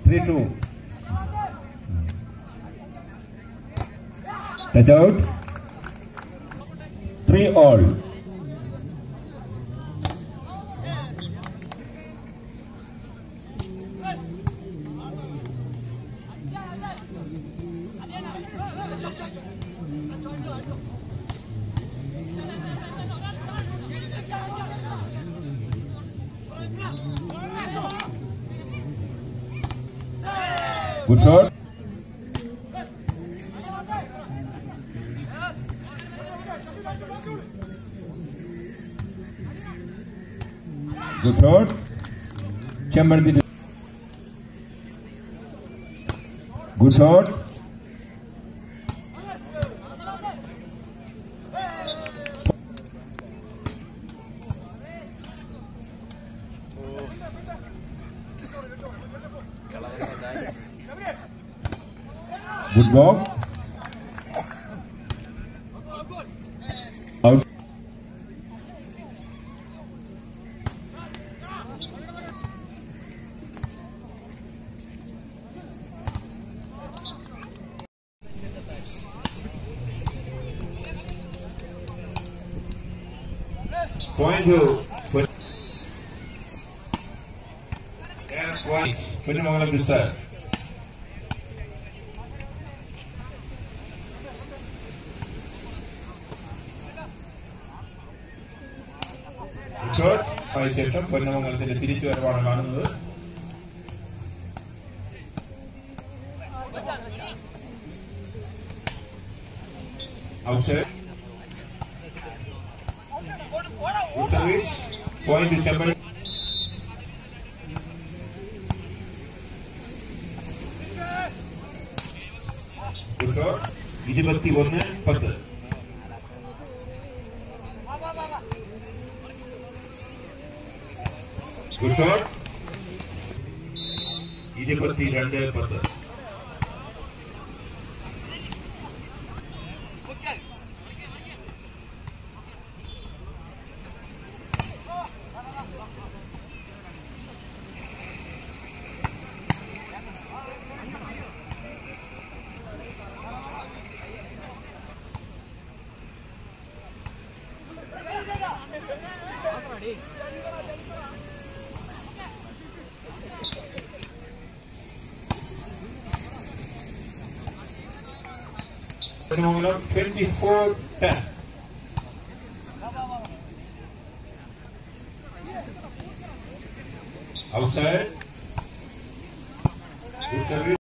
3-2. Touch out. 3-all. Good shot. Good shot. Chamberlain. Good shot. Good ball. Out. Point to point. Penemangalam besar. Shot. ശേഷം പൊന്നമംഗലത്തിന്റെ തിരിച്ചുവരവാണ് കാണുന്നത്. Outside. Good service. Point to Chamberlain. Good shot. 21-10. Good shot. 22-10. Penemangalam 24-10. Outside. Good service.